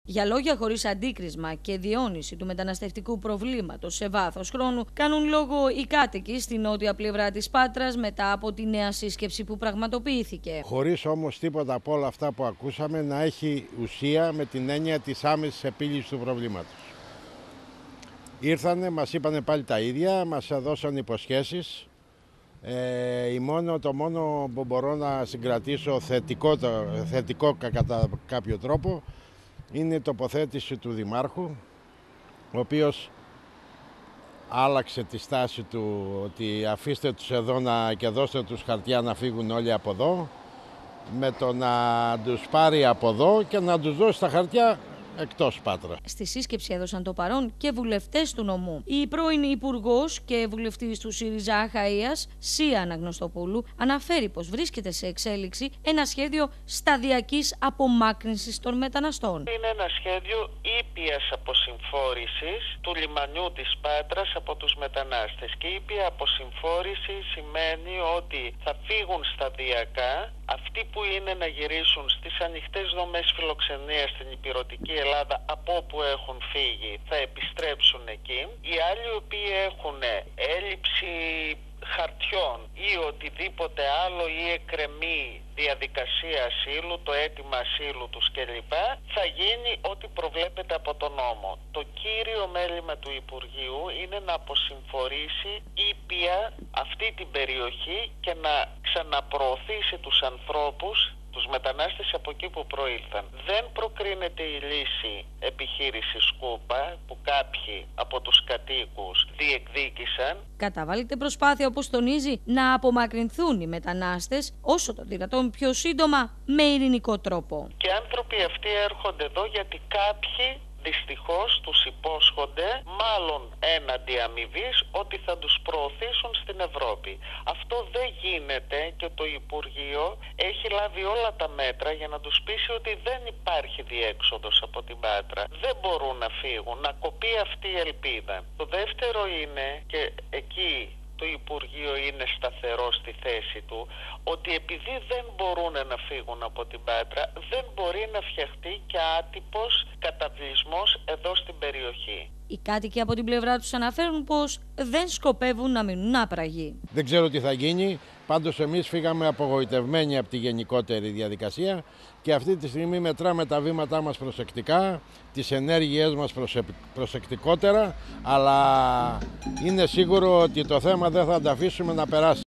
Για λόγια χωρίς αντίκρισμα και διόνυση του μεταναστευτικού προβλήματος σε βάθος χρόνου, κάνουν λόγο οι κάτοικοι στη νότια πλευρά της Πάτρας μετά από τη νέα σύσκεψη που πραγματοποιήθηκε. Χωρίς όμως τίποτα από όλα αυτά που ακούσαμε να έχει ουσία με την έννοια της άμεσης επίλυσης του προβλήματος. Ήρθανε, μας είπανε πάλι τα ίδια, μας έδωσαν υποσχέσεις. Το μόνο που μπορώ να συγκρατήσω θετικό κατά κάποιο τρόπο είναι η τοποθέτηση του Δημάρχου, ο οποίος άλλαξε τη στάση του ότι αφήστε τους εδώ και δώστε τους χαρτιά να φύγουν όλοι από εδώ, με το να τους πάρει από εδώ και να τους δώσει τα χαρτιά εκτός Πάτρα. Στη σύσκεψη έδωσαν το παρόν και βουλευτές του νομού. Η πρώην Υπουργός και βουλευτής του ΣΥΡΙΖΑ Αχαΐας, Σία Αναγνωστοπούλου, αναφέρει πως βρίσκεται σε εξέλιξη ένα σχέδιο σταδιακής απομάκρυνσης των μεταναστών. Είναι ένα σχέδιο ήπιας αποσυμφόρησης του λιμανιού της Πάτρας από τους μετανάστες. Και ήπια αποσυμφόρηση σημαίνει ότι θα φύγουν σταδιακά αυτοί που είναι να γυρίσουν στις ανοιχτές δομές φιλοξενίας στην ηπειρωτική Ελλάδα από όπου έχουν φύγει θα επιστρέψουν εκεί. Οι άλλοι οι οποίοι έχουν έλλειψη χαρτιών ή οτιδήποτε άλλο ή εκκρεμή διαδικασία ασύλου, το αίτημα ασύλου τους κλπ. Θα γίνει ό,τι προβλέπεται από τον νόμο. Το κύριο μέλημα του Υπουργείου είναι να αποσυμφορήσει ήπια αυτή την περιοχή και να ξαναπροωθήσει τους ανθρώπους, τους μετανάστες από εκεί που προήλθαν. Δεν προκρίνεται η λύση επιχείρηση Σκούπα που κάποιοι από τους κατοίκους διεκδίκησαν. Καταβάλλεται προσπάθεια, όπως τονίζει, να απομακρυνθούν οι μετανάστες όσο το δυνατόν πιο σύντομα με ειρηνικό τρόπο. Και οι άνθρωποι αυτοί έρχονται εδώ γιατί κάποιοι δυστυχώς τους υπόσχονται, μάλλον έναντι αμοιβής, ότι θα τους προωθήσουν στην Ευρώπη. Αυτό δεν γίνεται και το Υπουργείο έχει λάβει όλα τα μέτρα για να τους πείσει ότι δεν υπάρχει διέξοδος από την Πάτρα. Δεν μπορούν να φύγουν, να κοπεί αυτή η ελπίδα. Το δεύτερο είναι, και εκεί το Υπουργείο είναι σταθερό στη θέση του, ότι επειδή δεν μπορούν να φύγουν από την Πάτρα, δεν μπορεί να φτιαχτεί και άτυπος καταβλισμός εδώ στην περιοχή. Οι κάτοικοι από την πλευρά τους αναφέρουν πως δεν σκοπεύουν να μείνουν άπραγοι. Δεν ξέρω τι θα γίνει, πάντως εμείς φύγαμε απογοητευμένοι από τη γενικότερη διαδικασία και αυτή τη στιγμή μετράμε τα βήματά μας προσεκτικά, τις ενέργειές μας προσεκτικότερα, αλλά είναι σίγουρο ότι το θέμα δεν θα τα αφήσουμε να περάσει.